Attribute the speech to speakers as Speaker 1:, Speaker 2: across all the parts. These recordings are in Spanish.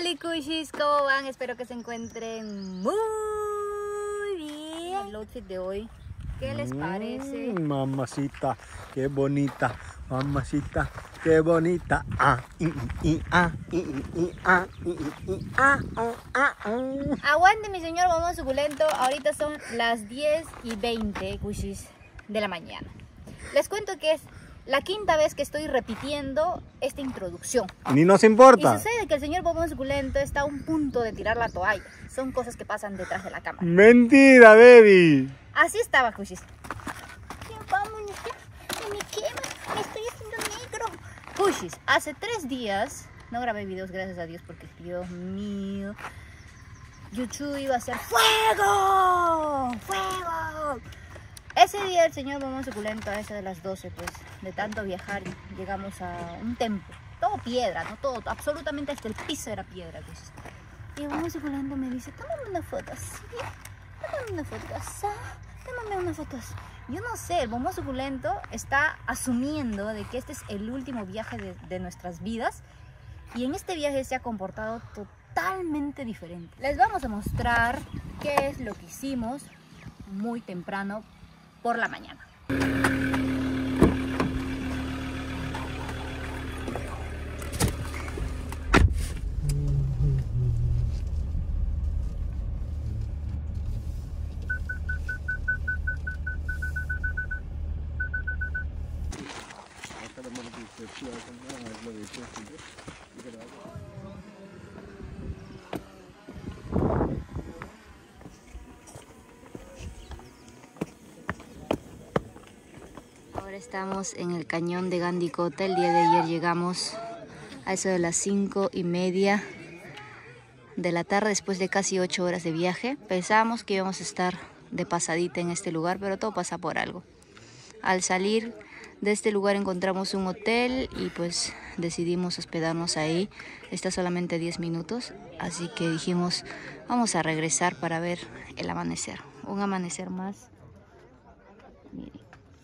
Speaker 1: Hola Cushis, ¿cómo van? Espero que se encuentren muy bien. El outfit de hoy, ¿qué les parece?
Speaker 2: Mamacita, qué bonita. Mamacita, qué bonita.
Speaker 1: Aguante mi señor bombón suculento. Ahorita son las 10:20 Cushis de la mañana. Les cuento que es la quinta vez que estoy repitiendo esta introducción.
Speaker 2: Ni nos importa.
Speaker 1: Y sucede que el señor bombón suculento está a un punto de tirar la toalla. Son cosas que pasan detrás de la cámara.
Speaker 2: Mentira, baby.
Speaker 1: Así estaba Cushis. Vamos, me quema, me estoy haciendo negro. Cushis, hace 3 días no grabé videos, gracias a Dios, porque Dios mío, YouTube iba a ser ¡fuego! ¡Fuego! Ese día el señor bombón suculento, a eso de las 12, pues, de tanto viajar, llegamos a un templo. Todo piedra, ¿no? Todo, absolutamente hasta el piso era piedra, pues. Y el bombón suculento me dice, tómame una foto así, tómame una foto así, tómame una foto así. Yo no sé, el bombón suculento está asumiendo de que este es el último viaje de nuestras vidas. Y en este viaje se ha comportado totalmente diferente. Les vamos a mostrar qué es lo que hicimos muy temprano por la mañana. Ahora estamos en el cañón de Gandikota. El día de ayer llegamos a eso de las 5:30 de la tarde, después de casi 8 horas de viaje. Pensábamos que íbamos a estar de pasadita en este lugar, pero todo pasa por algo. Al salir de este lugar encontramos un hotel y pues decidimos hospedarnos ahí. Está solamente 10 minutos, así que dijimos vamos a regresar para ver el amanecer. Un amanecer más. Miren.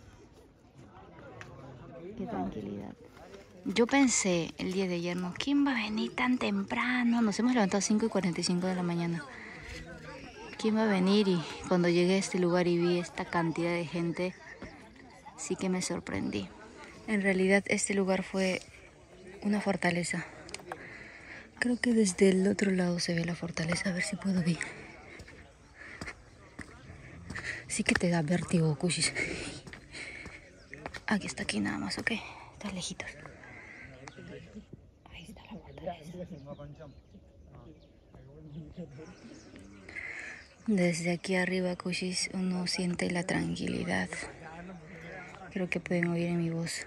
Speaker 1: Qué tranquilidad. Yo pensé el día de ayer, ¿no? ¿Quién va a venir tan temprano? Nos hemos levantado a 5:45 de la mañana. ¿Quién va a venir? Y cuando llegué a este lugar y vi esta cantidad de gente, sí que me sorprendí. En realidad este lugar fue una fortaleza. Creo que desde el otro lado se ve la fortaleza. A ver si puedo ver. Sí que te da vértigo, Cushis. Aquí está, aquí nada más, ¿ok? Está lejitos. Ahí está la fortaleza. Desde aquí arriba, Cushis, uno siente la tranquilidad. Creo que pueden oír en mi voz.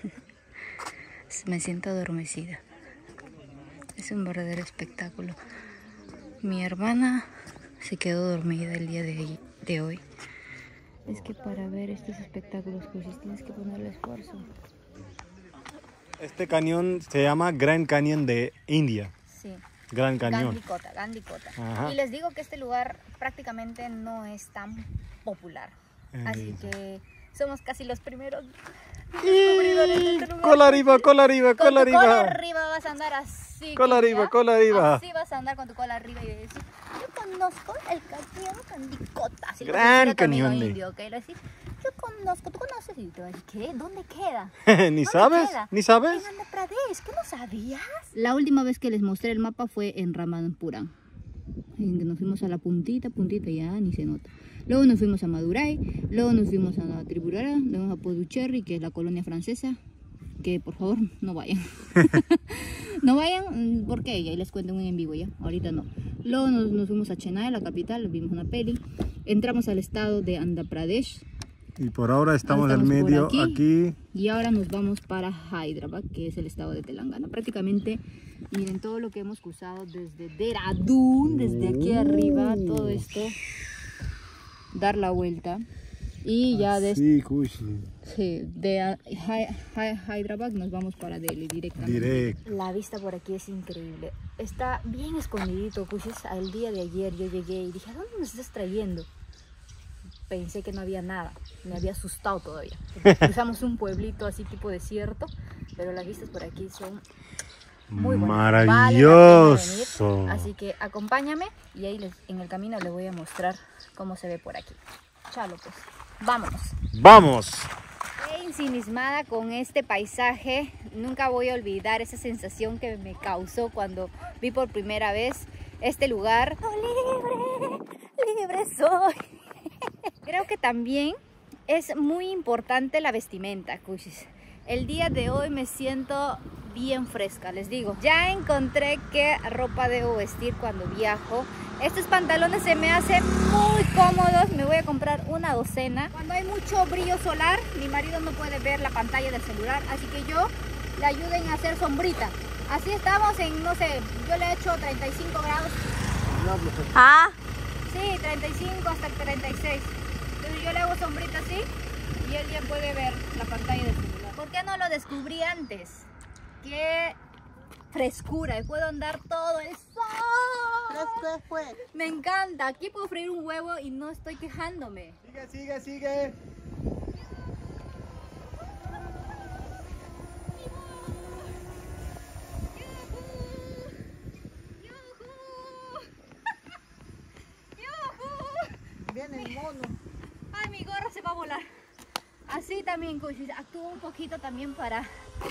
Speaker 1: Me siento adormecida. Es un verdadero espectáculo. Mi hermana se quedó dormida el día de hoy. Es que para ver estos espectáculos, Cushis, tienes que ponerle esfuerzo.
Speaker 2: Este cañón se llama Grand Canyon de India.
Speaker 1: Sí.
Speaker 2: Gran Cañón.
Speaker 1: Gandikota.
Speaker 2: Ajá.
Speaker 1: Y les digo que este lugar prácticamente no es tan popular. Así que somos casi los primeros descubridores de este lugar.
Speaker 2: Cola arriba, cola arriba,
Speaker 1: Con
Speaker 2: cola
Speaker 1: tu cola
Speaker 2: arriba.
Speaker 1: arriba vas a andar así.
Speaker 2: Cola
Speaker 1: Cushis,
Speaker 2: arriba,
Speaker 1: ¿ya?
Speaker 2: cola arriba.
Speaker 1: Así vas a andar con tu cola arriba y decir, yo conozco el cañón Gandikota. Así lo
Speaker 2: Gran
Speaker 1: decía tu amigo
Speaker 2: cañón de-
Speaker 1: indio, ¿ok? Le decís, yo conozco, ¿tú conoces? Y te va a decir, ¿qué? ¿Dónde queda?
Speaker 2: ¿Ni
Speaker 1: ¿Dónde
Speaker 2: sabes?
Speaker 1: queda?
Speaker 2: ¿Ni sabes?
Speaker 1: En Andhra Pradesh, ¿qué no sabías? La última vez que les mostré el mapa fue en Ramanpuram. En que nos fuimos a la puntita ya ni se nota. Luego nos fuimos a Madurai, luego nos fuimos a Tripura, luego a Puducherry, que es la colonia francesa. Que por favor no vayan. No vayan, ¿por qué? Ya les cuento en vivo ya, ahorita no. Luego nos fuimos a Chennai, la capital, vimos una peli. Entramos al estado de Andhra Pradesh.
Speaker 2: Y por ahora estamos en
Speaker 1: por
Speaker 2: medio aquí.
Speaker 1: Y ahora nos vamos para Hyderabad, que es el estado de Telangana. Prácticamente, miren todo lo que hemos cruzado desde Dehradun, desde aquí arriba, todo esto, dar la vuelta. Y ya
Speaker 2: Sí, Cushis.
Speaker 1: de Hyderabad nos vamos para Delhi directamente.
Speaker 2: Directo.
Speaker 1: La vista por aquí es increíble. Está bien escondidito, Cushis. El día de ayer yo llegué y dije, ¿a dónde nos estás trayendo? Pensé que no había nada, me había asustado todavía. Cruzamos un pueblito así tipo desierto, pero las vistas por aquí son muy bonito.
Speaker 2: Maravilloso.
Speaker 1: Vale la pena venir. Así que acompáñame y ahí en el camino les voy a mostrar cómo se ve por aquí. Chalo pues, vámonos.
Speaker 2: ¡Vamos!
Speaker 1: Ensimismada con este paisaje, nunca voy a olvidar esa sensación que me causó cuando vi por primera vez este lugar. ¡Oh, libre, libre soy! Creo que también es muy importante la vestimenta, cuchis. El día de hoy me siento bien fresca, les digo. Ya encontré qué ropa debo vestir cuando viajo. Estos pantalones se me hacen muy cómodos. Me voy a comprar una docena. Cuando hay mucho brillo solar, mi marido no puede ver la pantalla del celular, así que yo le ayudo en hacer sombrita. Así estamos en, no sé, yo le he hecho 35 grados. Ah, sí, 35 hasta 36. Entonces yo le hago sombrita así y él ya puede ver la pantalla del celular. ¿Por qué no lo descubrí antes? ¡Qué frescura! Y puedo andar todo el sol. Me encanta. Aquí puedo freír un huevo y no estoy quejándome.
Speaker 2: Sigue, sigue, sigue.
Speaker 1: Viene el mono. Ay, mi gorro se va a volar. Así también, cuchis, actúo un poquito también para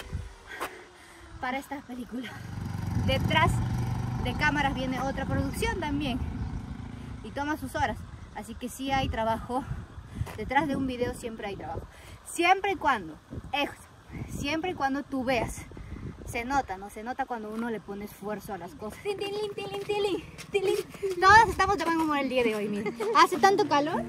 Speaker 1: esta película. Detrás de cámaras viene otra producción también y toma sus horas, así que sí hay trabajo. Detrás de un video siempre hay trabajo, siempre y cuando tú veas. Se nota, ¿no? Se nota cuando uno le pone esfuerzo a las cosas. Todos estamos de buen humor el día de hoy, miren. Hace tanto calor.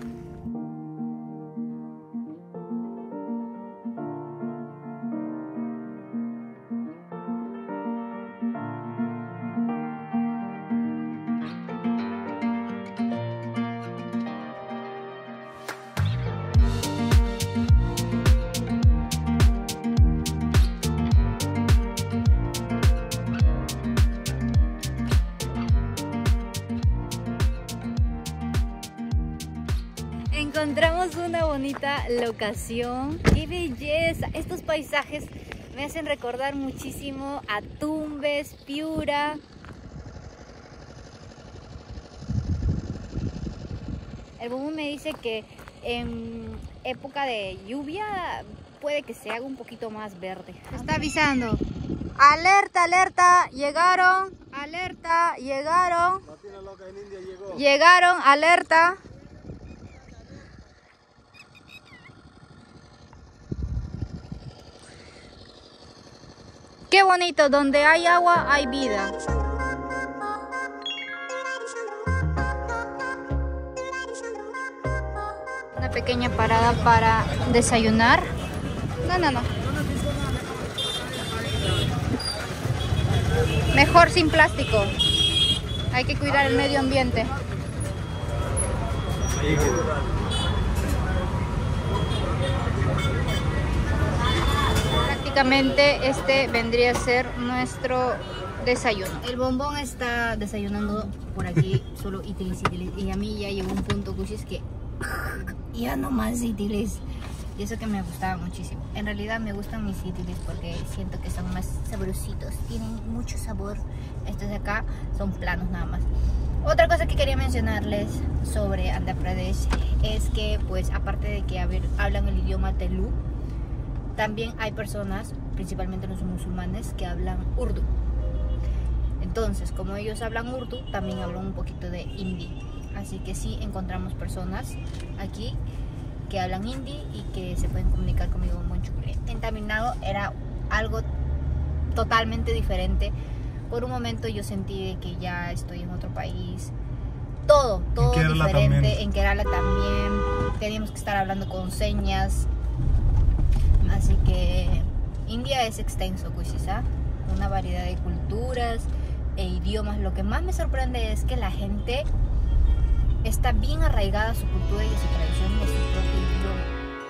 Speaker 1: Encontramos una bonita locación. ¡Qué belleza! Estos paisajes me hacen recordar muchísimo a Tumbes, Piura. El Bubu me dice que en época de lluvia puede que se haga un poquito más verde. Está avisando. ¡Alerta, alerta! ¡Llegaron! ¡Alerta! ¡Llegaron! ¡Llegaron! ¡Alerta! Qué bonito, donde hay agua hay vida. Una pequeña parada para desayunar. No. Mejor sin plástico. Hay que cuidar el medio ambiente. Prácticamente este vendría a ser nuestro desayuno. El bombón está desayunando por aquí solo itilis. Y a mí ya llegó un punto, cuchis, que ya no más itilis. Y eso que me gustaba muchísimo. En realidad me gustan mis itilis porque siento que son más sabrositos. Tienen mucho sabor. Estos de acá son planos nada más. Otra cosa que quería mencionarles sobre Andhra Pradesh es que, pues, aparte de que hablan el idioma telú, también hay personas, principalmente los musulmanes, que hablan urdu. Entonces, como ellos hablan urdu, también hablan un poquito de hindi. Así que sí encontramos personas aquí que hablan hindi y que se pueden comunicar conmigo en buen chucré. En Tamil Nadu era algo totalmente diferente. Por un momento yo sentí de que ya estoy en otro país. Todo diferente. También. En Kerala también teníamos que estar hablando con señas. Así que India es extenso, cuchisa, una variedad de culturas e idiomas. Lo que más me sorprende es que la gente está bien arraigada a su cultura y a su tradición y a su propio idioma.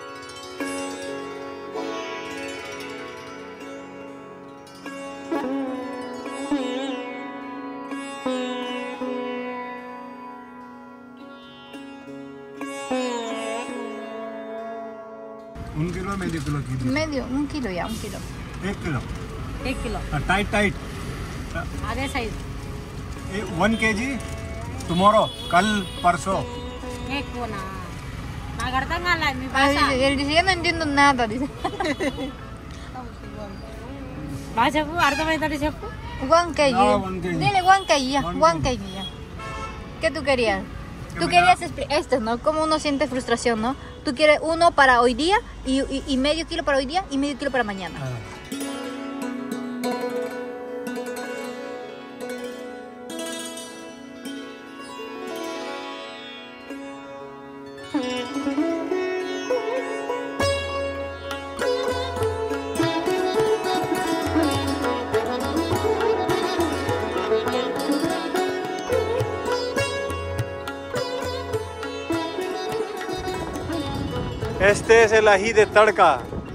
Speaker 2: ¿1 kilo o medio kilo?
Speaker 1: Medio, un kilo ya, un kilo.
Speaker 2: 1 kilo.
Speaker 1: 1 kilo.
Speaker 2: Tight.
Speaker 1: आगे side
Speaker 2: 1 kg tomorrow, कल परसों.
Speaker 3: एक को ना Nagarta nga lang, mi basa.
Speaker 1: Él dice, yo no entiendo nada, dice.
Speaker 3: Basa po, అర్థమైందండి చెప్పు.
Speaker 1: 1 kg.
Speaker 2: No, 1 kg.
Speaker 1: Dile 1 kg ya, 1 kg ya. ¿Qué tú querías? Tú querías esto, ¿no? Como uno siente frustración, ¿no? Tú quieres uno para hoy día y medio kilo para hoy día y medio kilo para mañana.
Speaker 2: Este es el ají de Tarca.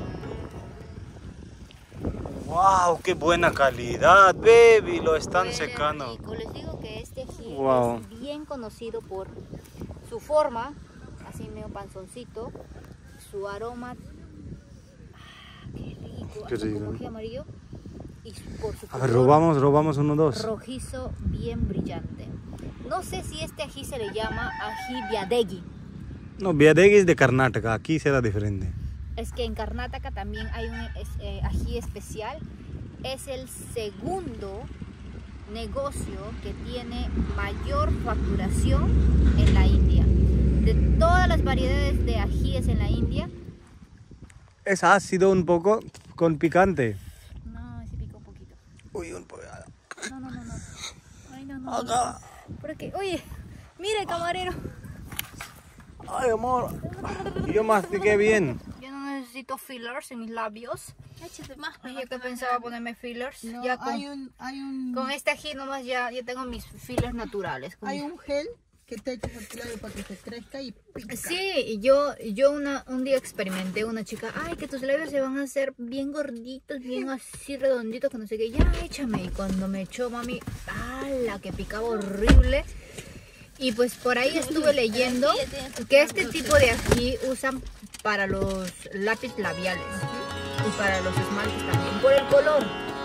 Speaker 2: Wow, qué buena calidad, baby. Lo están
Speaker 1: Huele
Speaker 2: secando.
Speaker 1: rico. Les digo que este ají
Speaker 2: Wow.
Speaker 1: es bien conocido por su forma, así medio panzoncito, su aroma. Qué rico.
Speaker 2: Qué
Speaker 1: así
Speaker 2: rico,
Speaker 1: como
Speaker 2: ¿no?
Speaker 1: ají amarillo. Y por su
Speaker 2: A ver,
Speaker 1: color
Speaker 2: robamos uno, dos.
Speaker 1: rojizo bien brillante. No sé si este ají se le llama ají biadegi.
Speaker 2: No, Biadegi es de Karnataka. Aquí será diferente.
Speaker 1: Es que en Karnataka también hay un ají especial. Es el segundo negocio que tiene mayor facturación en la India. De todas las variedades de ajíes en la India.
Speaker 2: Es ácido un poco con picante.
Speaker 1: No, sí pica un poquito.
Speaker 2: Uy, un poco.
Speaker 1: No. Ay, no.
Speaker 2: Acá.
Speaker 1: Porque, oye, mira el camarero.
Speaker 2: Ay, amor. Yo mastiqué bien.
Speaker 1: Yo no necesito fillers en mis labios.
Speaker 3: Échate más.
Speaker 1: Yo que pensaba ponerme fillers.
Speaker 3: No,
Speaker 1: Ya con este ají nomás ya tengo mis fillers naturales.
Speaker 4: Hay un gel que te echas al labio para que se crezca y pica.
Speaker 1: Sí, yo un día experimenté una chica, ay, que tus labios se van a hacer bien gorditos, bien así redonditos, que no sé qué, ya échame. Y cuando me echó, mami, ¡ala! Que picaba horrible. Y pues por ahí estuve leyendo que este tipo de ají usan para los lápiz labiales y para los esmaltes también, por el color.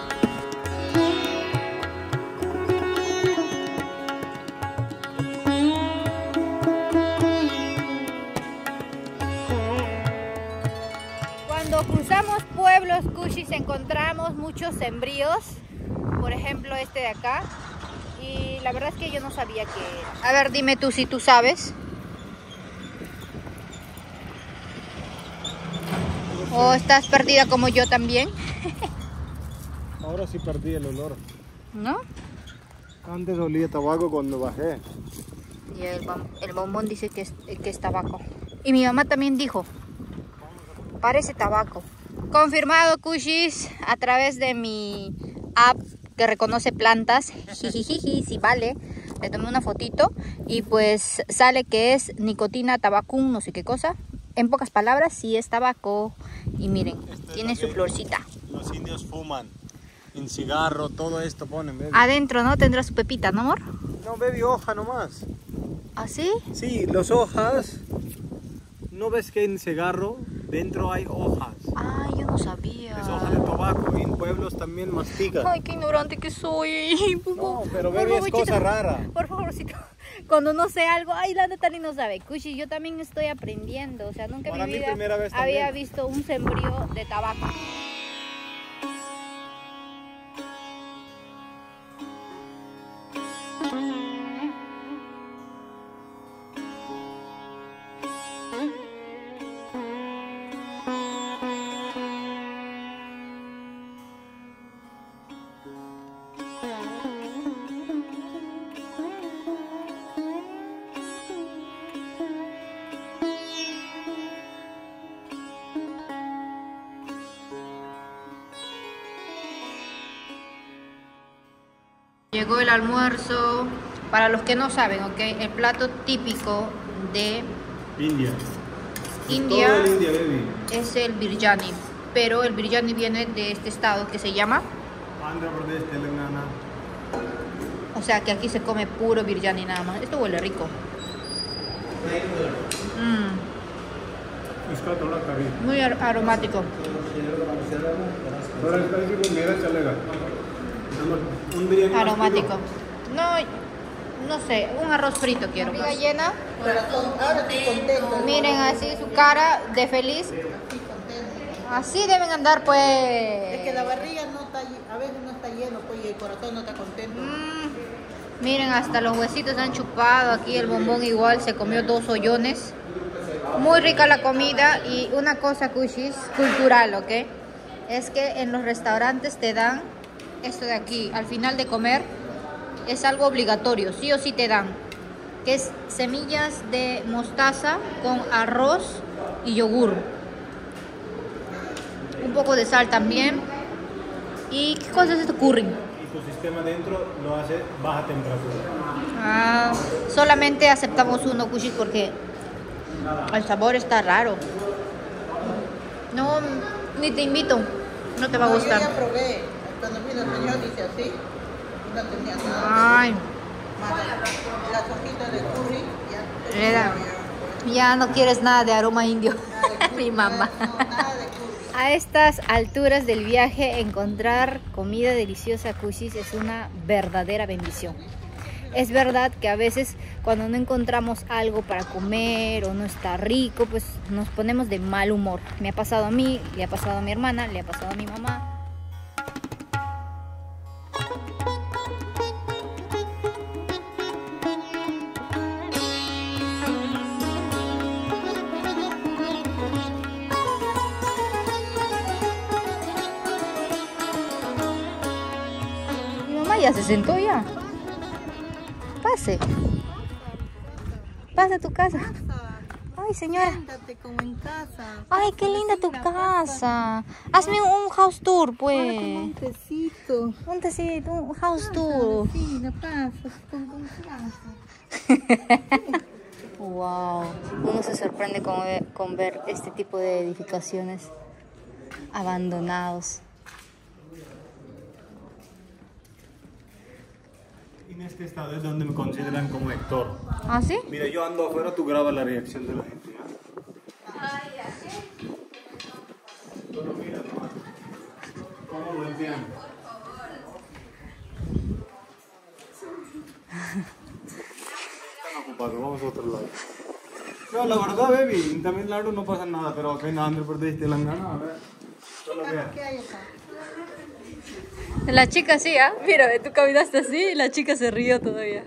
Speaker 1: Cuando cruzamos pueblos, Kushis, encontramos muchos sembríos, por ejemplo este de acá. Y la verdad es que yo no sabía que era. A ver, dime tú si tú sabes. ¿O estás perdida como yo también?
Speaker 2: Ahora sí perdí el olor.
Speaker 1: ¿No?
Speaker 2: Antes olía tabaco cuando bajé.
Speaker 1: Y el bombón dice que es tabaco. Y mi mamá también dijo, parece tabaco. Confirmado, Kushis, a través de mi app que reconoce plantas. Jijijiji, sí vale. Le tomé una fotito y pues sale que es nicotina tabacum, no sé qué cosa. En pocas palabras, sí es tabaco. Y miren, tiene su florcita.
Speaker 2: Los indios fuman. En cigarro, todo esto ponen, baby.
Speaker 1: Adentro, ¿no? Tendrá su pepita, ¿no, amor?
Speaker 2: No, baby, hoja nomás.
Speaker 1: ¿Así?
Speaker 2: Sí, las hojas. ¿No ves que en cigarro dentro hay hojas?
Speaker 1: Ah, yo no sabía.
Speaker 2: Es hoja de tabaco y en pueblos también mastican.
Speaker 1: Ay, qué ignorante que soy.
Speaker 2: No, pero
Speaker 1: Por
Speaker 2: baby, es
Speaker 1: favorcito.
Speaker 2: cosa rara.
Speaker 1: Por favorcito. Cuando no sé algo, ay, la Natalie no sabe. Kushi, yo también estoy aprendiendo. O sea, nunca en
Speaker 2: Para
Speaker 1: mi
Speaker 2: mí
Speaker 1: vida
Speaker 2: primera vez
Speaker 1: había
Speaker 2: también.
Speaker 1: visto un sembrío de tabaco. Llegó el almuerzo. Para los que no saben, ¿ok? El plato típico de
Speaker 2: India.
Speaker 1: India
Speaker 2: Todo el India, baby.
Speaker 1: es el biryani. Pero el biryani viene de este estado que se llama...
Speaker 2: Andhra Pradesh, Telangana.
Speaker 1: O sea, que aquí se come puro biryani nada más. Esto huele rico.
Speaker 2: इसका थोड़ा करी
Speaker 1: Muy aromático.
Speaker 2: थोड़ा स्पाइसी को मेरा चलेगा Un biryani
Speaker 1: aromático. No sé, un arroz frito quiero. Barriga llena.
Speaker 4: Corazón, ahora estoy contento.
Speaker 1: Miren así su cara de feliz. Así deben andar pues.
Speaker 4: Es que la barriga no está, a veces no está lleno, pues, y el corazón no está contento.
Speaker 1: Miren, hasta los huesitos han chupado. Aquí el bombón igual se comió 2 hoyones. Muy rica la comida. Y una cosa, Kushis, cultural, ¿ok? Es que en los restaurantes te dan esto de aquí. Al final de comer es algo obligatorio, sí o sí te dan. Que es semillas de mostaza con arroz y yogur. Un poco de sal también. ¿Y qué cosas es esto? Curry.
Speaker 2: Y tu sistema dentro lo hace baja temperatura.
Speaker 1: Solamente aceptamos uno, Kushis, porque el sabor está raro. No, ni te invito. No te va a
Speaker 4: No,
Speaker 1: gustar.
Speaker 4: yo ya probé. Cuando vino el señor dice así, no tenía nada.
Speaker 1: Ay,
Speaker 4: Más las hojitas de curry, ya.
Speaker 1: Reda, ya no quieres nada de aroma indio. Mi mamá.
Speaker 4: No, nada de curry.
Speaker 1: A estas alturas del viaje, encontrar comida deliciosa, Kushis, es una verdadera bendición. Es verdad que a veces cuando no encontramos algo para comer o no está rico, pues nos ponemos de mal humor. Me ha pasado a mí, le ha pasado a mi hermana, le ha pasado a mi mamá. Mi mamá ya se sentó ya. Pase. Pase a tu casa. Ay, señora.
Speaker 4: Siéntate como en casa.
Speaker 1: Ay, qué linda tu casa. Hazme un house tour, pues.
Speaker 4: Un tecito.
Speaker 1: Un tecito, un house tour.
Speaker 4: Sí, la pasas con confianza.
Speaker 1: Wow. Uno se sorprende con ver este tipo de edificaciones abandonados.
Speaker 2: En este estado es donde me consideran como Héctor.
Speaker 1: ¿Ah, sí?
Speaker 2: Mira, yo ando afuera, tú grabas la reacción de la gente. ¿Ya? Solo mira nomás. ¿Cómo lo entiendo? Están ocupados, vamos a otro lado. No, la verdad, baby, también claro no pasa nada, pero acá en Andrés perdiste la gana, a ver. Solo vea.
Speaker 4: ¿Qué hay acá?
Speaker 1: La chica sí, ¿ah? Mira, tú caminaste así y la chica se rió todavía.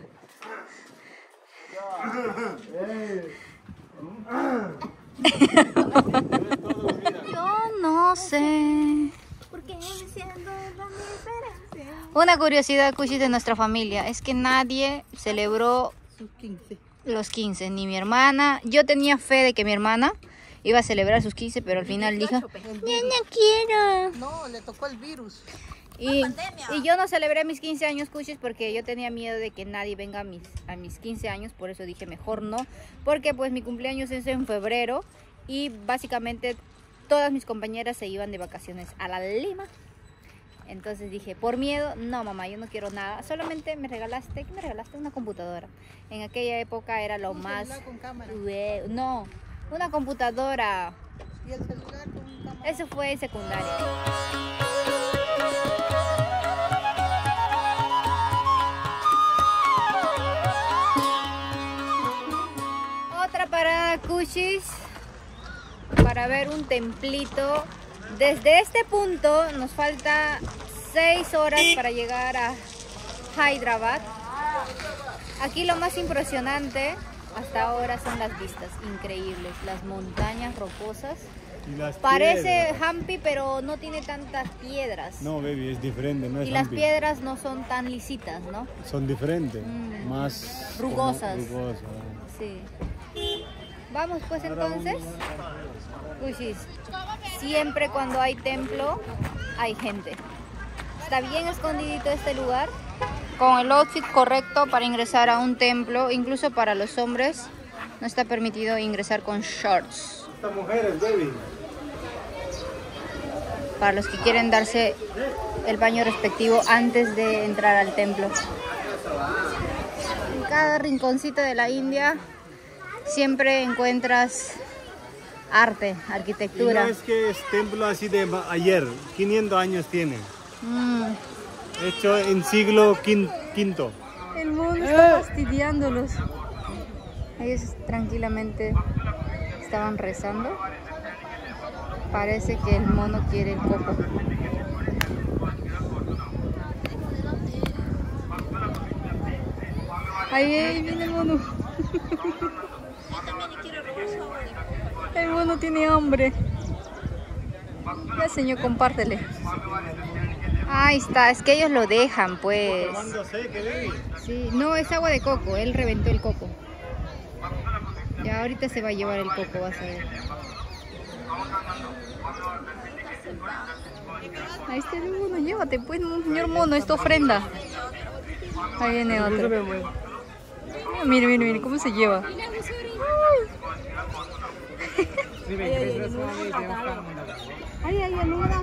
Speaker 1: Yo no sé. Una curiosidad, Kushis, de nuestra familia es que nadie celebró
Speaker 4: Sus 15.
Speaker 1: los 15, ni mi hermana. Yo tenía fe de que mi hermana iba a celebrar sus 15, pero al final dijo, no quiero.
Speaker 4: No, le tocó el virus.
Speaker 1: Y yo no celebré mis 15 años, Kushis, porque yo tenía miedo de que nadie venga a mis 15 años. Por eso dije mejor no, porque pues mi cumpleaños es en febrero y básicamente todas mis compañeras se iban de vacaciones a la Lima. Entonces dije, por miedo, no mamá, yo no quiero nada. Solamente me regalaste una computadora. En aquella época era lo
Speaker 4: Un
Speaker 1: más...
Speaker 4: celular con cámara.
Speaker 1: No, una computadora.
Speaker 4: Y el celular con cámara.
Speaker 1: Eso fue en secundaria. Otra parada, Kushis, para ver un templito. Desde este punto nos falta 6 horas para llegar a Hyderabad. Aquí lo más impresionante hasta ahora son las vistas increíbles, las montañas rocosas.
Speaker 2: Y las
Speaker 1: Parece
Speaker 2: piedras.
Speaker 1: Hampi, pero no tiene tantas piedras.
Speaker 2: No, baby, es diferente, no es
Speaker 1: Y las
Speaker 2: Hampi.
Speaker 1: piedras no son tan lisitas, ¿no?
Speaker 2: Son diferentes, más
Speaker 1: Rugosas.
Speaker 2: como rugosas.
Speaker 1: Sí. Vamos pues entonces. Kushis, siempre cuando hay templo hay gente. Está bien escondidito este lugar. Con el outfit correcto para ingresar a un templo, incluso para los hombres, no está permitido ingresar con shorts.
Speaker 2: Estas mujeres, baby.
Speaker 1: Para los que quieren darse el baño respectivo antes de entrar al templo. En cada rinconcito de la India siempre encuentras arte,
Speaker 2: Y no
Speaker 1: arquitectura.
Speaker 2: es que es templo así de ayer, 500 años tiene. Hecho en siglo V.
Speaker 1: El mono está fastidiándolos. Ellos tranquilamente estaban rezando. Parece que el mono quiere el coco. Ahí viene el mono. El mono tiene hambre. Ya, señor, compártele. Ahí está, es que ellos lo dejan, pues. Sí, no, es agua de coco, él reventó el coco. Ya ahorita se va a llevar el coco, vas a ver. Ahí está el mono, llévate, pues, señor mono, esta ofrenda. Ahí viene otro. Mire, mire, mire, cómo se lleva. Ay, ay, no me da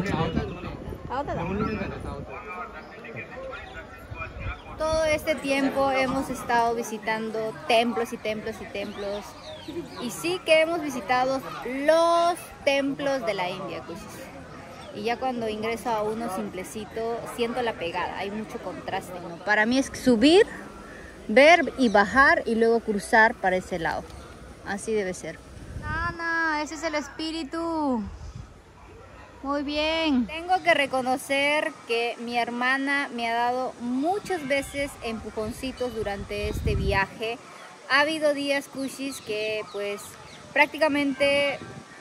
Speaker 1: Todo este tiempo hemos estado visitando templos y templos y templos. Y sí que hemos visitado los templos de la India, Kushis. Y ya cuando ingreso a uno simplecito, siento la pegada. Hay mucho contraste, ¿no? Para mí es subir, ver y bajar y luego cruzar para ese lado. Así debe ser. Nana, ese es el espíritu. Muy bien. Tengo que reconocer que mi hermana me ha dado muchas veces empujoncitos durante este viaje. Ha habido días, Kushis, que pues prácticamente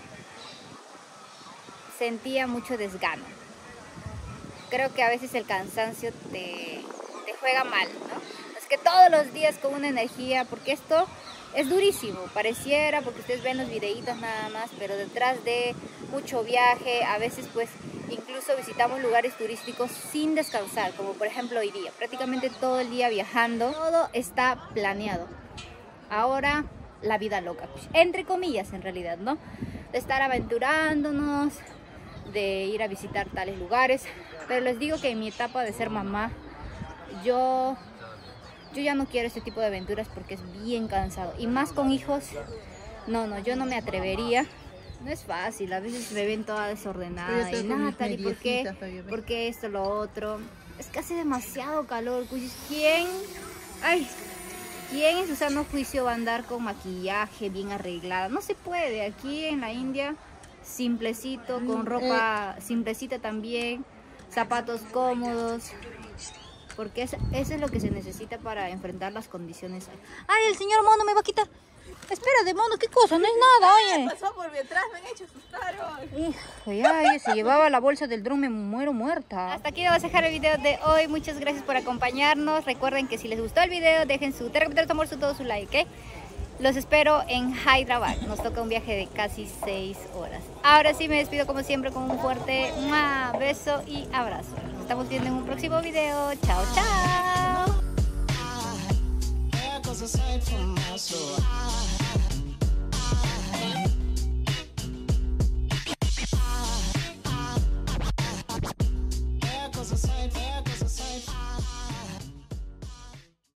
Speaker 1: sentía mucho desgano. Creo que a veces el cansancio te juega mal, ¿no? Es que todos los días con una energía, porque esto es durísimo, pareciera, porque ustedes ven los videitos nada más, pero detrás de mucho viaje, a veces pues incluso visitamos lugares turísticos sin descansar, como por ejemplo hoy día, prácticamente todo el día viajando, todo está planeado. Ahora la vida loca, entre comillas en realidad, ¿no? De estar aventurándonos, de ir a visitar tales lugares, pero les digo que en mi etapa de ser mamá, yo ya no quiero este tipo de aventuras porque es bien cansado. Y más con hijos, no, yo no me atrevería. No es fácil, a veces me ven toda desordenada. Y Natalie, ¿por qué esto, lo otro? Es que hace demasiado calor. ¿Quién en su sano juicio va a andar con maquillaje bien arreglada? No se puede. Aquí en la India, simplecito, con ropa simplecita también, zapatos cómodos. Porque eso es lo que se necesita para enfrentar las condiciones. ¡Ay, el señor mono me va a quitar! Espérate, mono, ¿qué cosa? No es nada, oye.
Speaker 4: Pasó por detrás, me han hecho asustar.
Speaker 1: Hijo, ya, se llevaba la bolsa del dron, me muero muerta. Hasta aquí vamos a dejar el video de hoy. Muchas gracias por acompañarnos. Recuerden que si les gustó el video, dejen su capital, su amor, todo su like, ¿ok? Los espero en Hyderabad. Nos toca un viaje de casi 6 horas. Ahora sí me despido como siempre con un fuerte beso y abrazo. Nos estamos viendo en un próximo video. Chao, chao.